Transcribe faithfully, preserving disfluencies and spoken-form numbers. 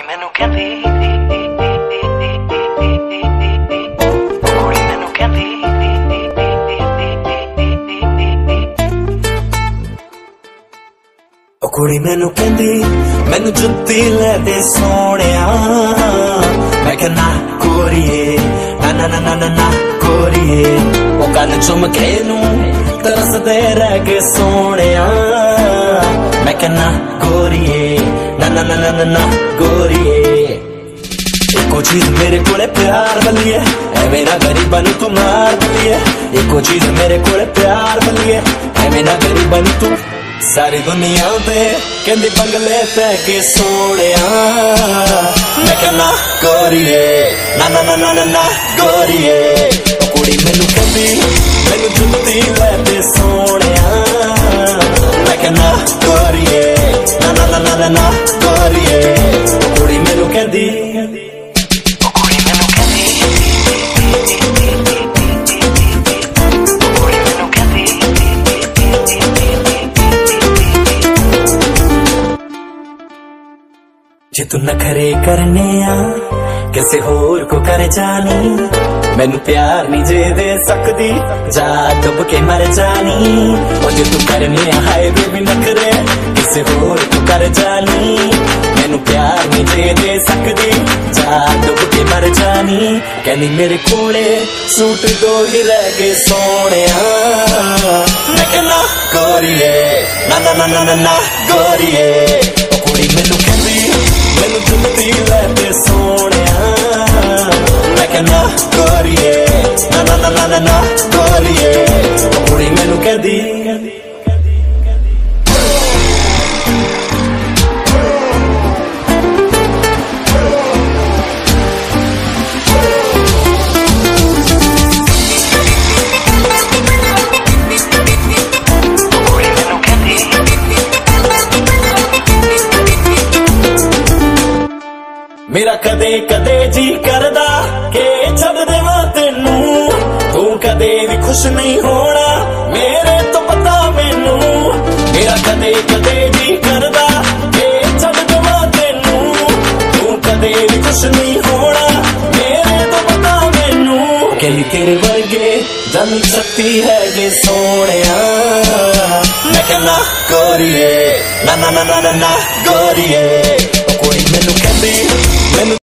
ਮੈਨੂੰ ਕਹਿੰਦੀ ਕੁੜੀ ਮੈਨੂੰ ਕਹਿੰਦੀ ਉਹ ਕੁੜੀ ਮੈਨੂੰ ਕਹਿੰਦੀ ਮੈਨੂੰ ਜੁੱਤੀ ਲੈ ਦੇ ਸੋਹਣਿਆ ਮੈਂ ਕਹਿੰਦਾ ਕੋਰੀਏ ਨਾ ਨਾ ਨਾ ਨਾ ਨਾ ਕੋਰੀਏ ਉਹ ਕੰਨ ਚੁੰਮ ਕੇ ਨੂੰ ਤਰਸਦੇ ਰਹਿ ਗਏ ਸੋਹਣਿਆ ਮੈਂ ਕਹਿੰਦਾ ਗੋਰੀਏ ਨਾ ਨਾ ਨਾ ਨਾ ਨਾ ਗੋਰੀਏ ਇੱਕੋ ਚੀਜ਼ ਮੇਰੇ ਕੋਲੇ ਪਿਆਰ ਬਲੀਏ ਐਵੇਂ ਨਾ ਗਰੀਬਾਂ ਨੂੰ ਤੂੰ ਮਾਰ ਬਲੀਏ ਇੱਕੋ ਚੀਜ਼ ਮੇਰੇ ਕੋਲੇ ਪਿਆਰ ਬਲੀਏ ਐਵੇਂ ਨਾ ਗਰੀਬਾਂ ਨੂੰ ਤੂੰ ਸਾਰੀ ਦੁਨੀਆ ਤੇ ਕਹਿੰਦੀ ਬੰਗਲੇ ਪੈ ਕੇ ਸੋਹਣਿਆ ਮੈਂ ਕਹਿੰਦਾ ਗੋਰੀਏ ਨਾ ਨਾ ਨਾ ਨਾ ਨਾ ਗੋਰੀਏ ਉਹ ਕੁੜੀ ਮੈਨੂੰ ਕਹਿੰਦੀ ਮੈਨੂੰ ਜੁੱਤੀ ਲੈ ਦੇ ਸੋਹਣਿਆ ਮੈਂ ਕਹਿੰਦਾ ਗੋਰੀਏ ਨਾ ਨਾ ਨਾ ਨਾ ਨਾ ਗੋਰੀਏ ਉਹ ਕੁੜੀ ਮੈਨੂੰ ਕਹਿੰਦੀ जे तू नखरे करने आ किसे होर को कर जानी मैनू प्यार नहीं जे दे सकदी जा डुब के मर जानी ओ जे तू करने हाय बेबी नखरे किसे होर को कर जानी मैनू प्यार नहीं जे दे सकदी जा डुब के मर जानी कहनी मेरे कोले सूट दो ही रह गए सोहणिया मैं कहना गोरीए ना ना ना ना ना गोरीए ओ कुड़ी मैनू कहंदी मैनू जुल्ती ले दे सोहणिया मैं कहना गोरीए ना ना ना ना ना गोरीए ओ कुड़ी मैनू कहंदी मेरा कदे कदे जी करदा के छड़ देवां तेनू तू कदे भी खुश नहीं होना मेरे तो पता मैनू मेरा कदे कदे जी करदा के छड़ देवां तेनू तू कदे भी खुश नहीं होना मेरे तो पता मैनू कहली तेरे वर्गे जन शक्ति है जे सोहणिया मैं कहना गोरीए ना ना ना ना ना गोरीए कुड़ी मैनू कहंदी